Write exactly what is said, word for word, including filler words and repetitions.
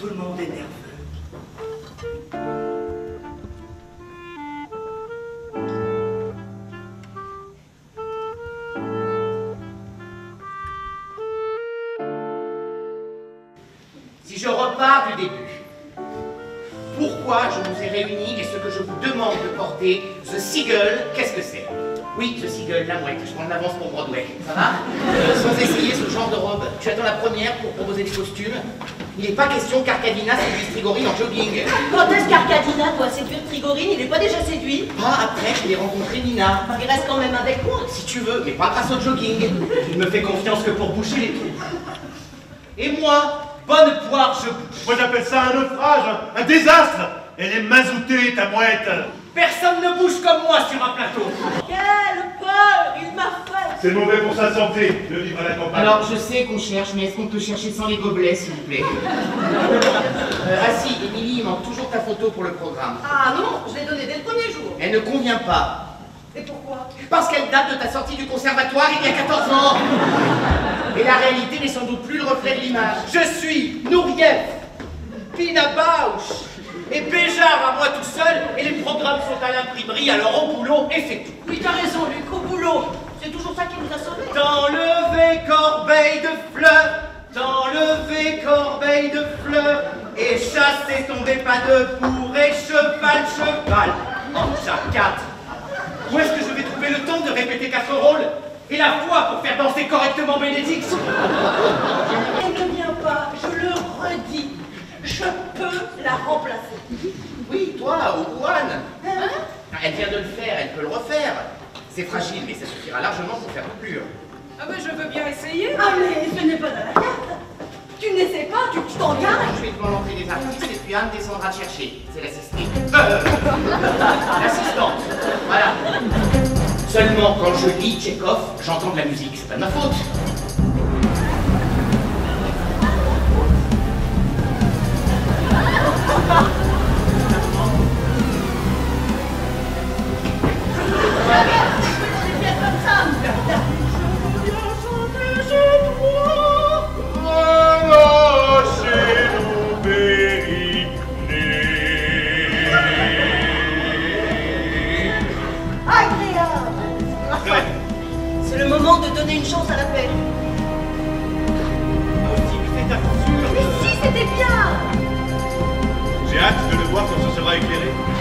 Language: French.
tout le monde est nerveux. Si je repars du début, pourquoi je vous ai réunis et ce que je vous demande de porter, The Seagull, qu'est-ce que c'est? Oui, The Seagull, la mouette, je prends de l'avance pour Broadway, ça va? euh, Sans essayer ce genre de robe, tu attends la première pour proposer des costumes. Il n'est pas question qu'Arcadina séduise Trigorine en jogging. Quand est-ce qu'Arcadina doit séduire Trigorine? Il n'est pas déjà séduit? Pas après qu'il ait rencontré Nina. Il reste quand même avec moi. Si tu veux, mais pas grâce au jogging. Il me fait confiance que pour boucher les trous. Et moi, bonne poire, je bouge. Moi j'appelle ça un naufrage, un désastre. Elle est mazoutée, ta mouette. Personne ne bouge comme moi sur un plateau. Quelle peur il m'a fait! C'est mauvais pour sa santé de vivre à la campagne. Alors, je sais qu'on cherche, mais est-ce qu'on peut chercher sans les gobelets, s'il vous plaît? euh, Ah si, Émilie, il manque toujours ta photo pour le programme. Ah non, je l'ai donnée dès le premier jour. Elle ne convient pas. Et pourquoi? Parce qu'elle date de ta sortie du conservatoire il y a quatorze ans. Et la réalité n'est sans doute plus le reflet de l'image. Je suis Nourieff, Pina Bausch et Béjart à moi tout seul, et les programmes sont à l'imprimerie, alors au boulot et c'est tout. Oui, t'as raison, Luc, au boulot. C'est toujours ça qui nous a sauvés. T'enlever corbeille de fleurs, t'enlever corbeille de fleurs, et chasser tomber pas de pour et cheval, cheval, en quatre. Où est-ce que je vais trouver le temps de répéter quatre rôles et la foi pour faire danser correctement Bénédicte? Elle ne vient pas, je le redis. Je peux la remplacer. Oui, toi, ou Juan. Hein? Elle vient de le faire, elle peut le refaire. C'est fragile, mais ça suffira largement pour faire doublure. Ah ben je veux bien essayer. Ah mais ce n'est pas dans la carte. Tu n'essaies pas, tu tu t'engages. Je vais devant l'entrée des artistes et puis Anne descendra chercher. C'est l'assistée. Euh, L'assistante. Voilà. Seulement quand je lis Tchekhov, j'entends de la musique. C'est pas de ma faute. C'est le moment de donner une chance à la paix. Fais attention. Mais si, c'était bien. J'ai hâte de le voir quand ce sera éclairé.